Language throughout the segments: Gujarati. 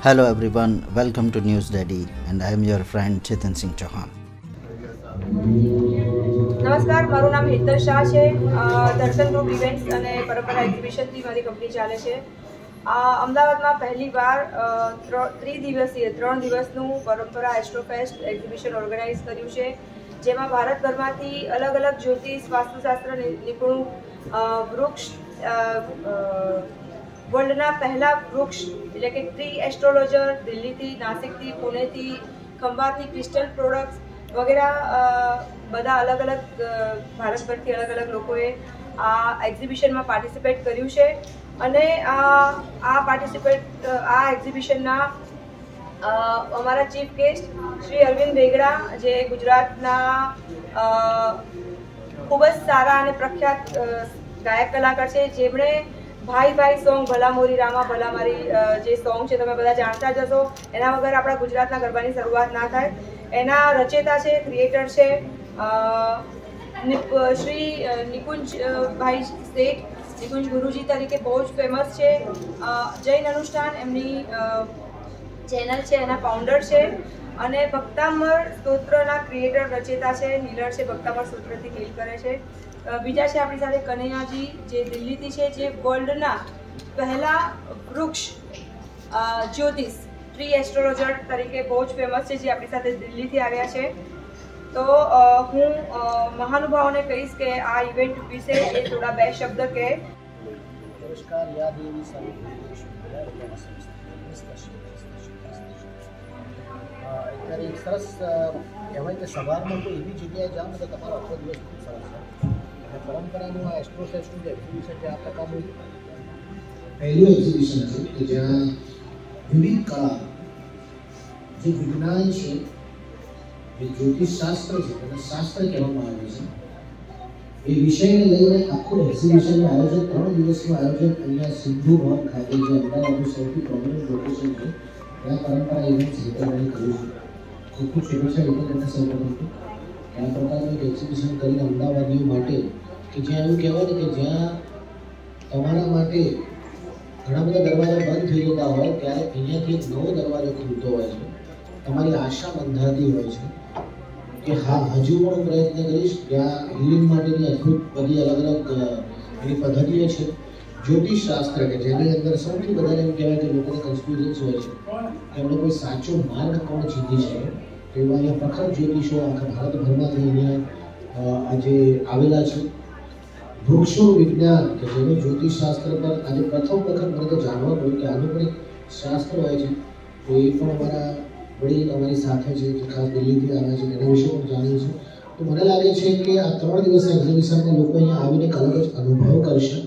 Hello everyone, welcome to News Daddy and I am your friend Chetan Singh Chauhan. નમસ્કાર, મારું નામ હેતલ શાહ છે. દર્શન ગ્રુપ ઇવેન્ટ્સ અને પરંપરા એક્ઝિબિશનથી મારી કંપની ચાલે છે. અમદાવાદમાં પહેલીવાર 3 દિવસનું પરંપરા એસ્ટ્રોફેસ્ટ એક્ઝિબિશન ઓર્ગેનાઇઝ કર્યું છે, જેમાં ભારતભરમાંથી અલગ અલગ જ્યોતિષ વાસ્તુશાસ્ત્ર નિપુણ વૃક્ષ વર્લ્ડના પહેલા વૃક્ષ એટલે કે ટ્રી એસ્ટ્રોલોજર દિલ્હીથી, નાસિકથી, પુણેથી, ખંભાતથી ક્રિસ્ટલ પ્રોડક્ટ્સ વગેરે બધા અલગ અલગ ભારતભરથી અલગ અલગ લોકોએ આ એક્ઝિબિશનમાં પાર્ટિસિપેટ કર્યું છે. અને આ એક્ઝિબિશનના અમારા ચીફ ગેસ્ટ શ્રી અરવિંદ વેગડા, જે ગુજરાતના ખૂબ જ સારા અને પ્રખ્યાત ગાયક કલાકાર છે, જેમણે ભાઈ ભાઈ સોંગ ભલા મોરી રામા ભલા મારી જે સોંગ છે તમે બધા જાણતા જ હશો. એના વગર આપણા ગુજરાતના ગરબાની શરૂઆત ના થાય. એના રચેતા છે, ક્રિએટર છે શ્રી નિકુંજ ભાઈ શેઠ. નિકુંજ ગુરુજી તરીકે બહુ જ ફેમસ છે. જૈન અનુષ્ઠાન એમની ચેનલ છે, એના ફાઉન્ડર છે. અને ભક્તામર સ્તોત્રના ક્રિએટર રચેતા છે, નીલર છે, ભક્તામર સ્તોત્રથી ડીલ કરે છે. બીજા છે આપણી સાથે કનૈયાજી, જે દિલ્હીથી છે, જે વર્લ્ડના પહેલા વૃક્ષ જ્યોતિષ ટ્રી એસ્ટ્રોલોજર તરીકે બહુ જ ફેમસ છે, જે આપણી સાથે દિલ્હીથી આવ્યા છે. તો હું મહાનુભાવોને કહીશ કે આ ઇવેન્ટ વિશે એ થોડા બે શબ્દ કહે. નમસ્કાર. અત્યારે એક સરસ કહેવાય કે સવારમાં કોઈ એવી જગ્યાએ જાઓ ને તો તમારો આખો દિવસ ખૂબ સરસ છે. અને પરંપરાનું આ એસ્ટ્રોફેસ્ટનું જે એક્ઝિબિશન છે, આ પ્રકારનું પહેલું એક્ઝિબિશન છે કે જ્યાં વિવિધ કળા, જે વિજ્ઞાન છે, જે જ્યોતિષશાસ્ત્ર છે, એને શાસ્ત્ર કહેવામાં આવે છે, એ વિષયને લઈને આખું એક્ઝિબિશનનું આયોજન 3 દિવસનું આયોજન અહીંયા સિંધુ ભવન ખાતે, જે અમદાવાદનું સૌથી પ્રોમિનન્ટ લોકેશન છે, ત્યાં પરંપરા ઇવેન્ટ્સ હેઠળ કર્યું છે. ખૂબ ખૂબ શુભેચ્છા હેઠળ સૌ પ્રથમ આ પ્રકારનું એક એક્ઝિબિશન કરીને અમદાવાદીઓ માટે, કે જ્યાં એવું કહેવાય ને કે જ્યાં તમારા માટે ઘણા બધા દરવાજા બંધ થઈ જતા હોય, ત્યારે અહીંયાથી એક નવો દરવાજો ખુલતો હોય છે. તમારી આશા બંધાતી હોય છે કે હા, હજુ પણ પ્રયત્ન કરીશ. ત્યાં હિલિંગ માટેની અદ્ભુત બધી અલગ અલગ એની પદ્ધતિઓ છે. જ્યોતિષશાસ્ત્ર કે જેની અંદર સૌથી વધારે એમ કહેવાય કે લોકોને કન્ફ્યુઝન્સ હોય છે કે એમણે કોઈ સાચો માર્ગ કોણ ચીંધી શકે. એવા અહીંયા પ્રખર જ્યોતિષો આખા ભારતભરમાંથી અહીંયા આજે આવેલા છે. વૃક્ષનું વિજ્ઞાન કે જેનું જ્યોતિષશાસ્ત્ર પર આજે પ્રથમ વખત મને તો જાણવા મળ્યું કે આનું પણ એક શાસ્ત્ર હોય છે. તો એ પણ અમારા વડીલ અમારી સાથે છે, જે ખાસ દિલ્હીથી આવ્યા છે, તેના વિશે પણ જાણીએ છીએ. તો મને લાગે છે કે આ 3 દિવસના એક્ઝિબિશનમાં લોકો અહીંયા આવીને એક અલગ જ અનુભવ કરશે.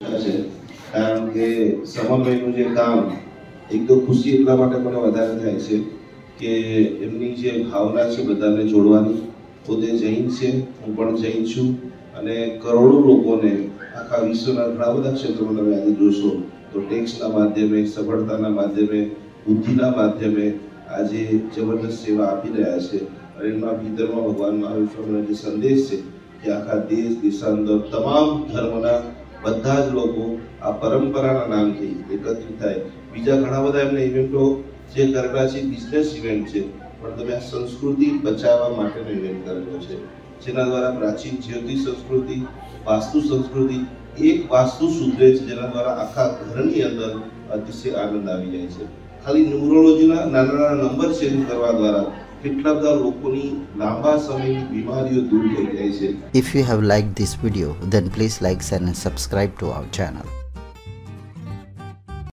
કારણ કે સમન્વયનું જે કામ, એક તો ખુશી એટલા માટે મને વધારે થાય છે કે એમની જે ભાવના છે બધાને જોડવાની. પોતે જૈન છે, હું પણ જૈન છું, અને કરોડો લોકોને આખા વિશ્વના ઘણા બધા ક્ષેત્રોમાં તમે આજે જોશો તો ટેક્સના માધ્યમે, સફળતાના માધ્યમે, બુદ્ધિના માધ્યમે આજે જબરદસ્ત સેવા આપી રહ્યા છે. અને એમના ભીતરમાં ભગવાન મહાવિષ્ણુનો જે સંદેશ છે કે આખા દેશ દેશાંતર તમામ ધર્મના બધા જ લોકો આ પરંપરાના નામથી એકત્રિત થાય. બીજા ઘણા બધા એમને ઇવેન્ટો જે કરેલા છે, બિઝનેસ ઇવેન્ટ છે, પણ તમે આ સંસ્કૃતિ બચાવવા માટેનો ઇવેન્ટ કરેલો છે, જેના દ્વારા પ્રાચીન જ્યોતિષ સંસ્કૃતિ, વાસ્તુ સંસ્કૃતિ એક વાસ્તુ સુધરે છે, જેના દ્વારા આખા ઘરની અંદર અતિશય આનંદ આવી જાય છે. ખાલી ન્યુમરોલોજીના નાના નાના નંબર ચેન્જ કરવા દ્વારા કેટલા બધા લોકોની લાંબા સમયની બીમારીઓ દૂર થઈ જાય છે. If you have liked this video, then please like, share and subscribe to our channel.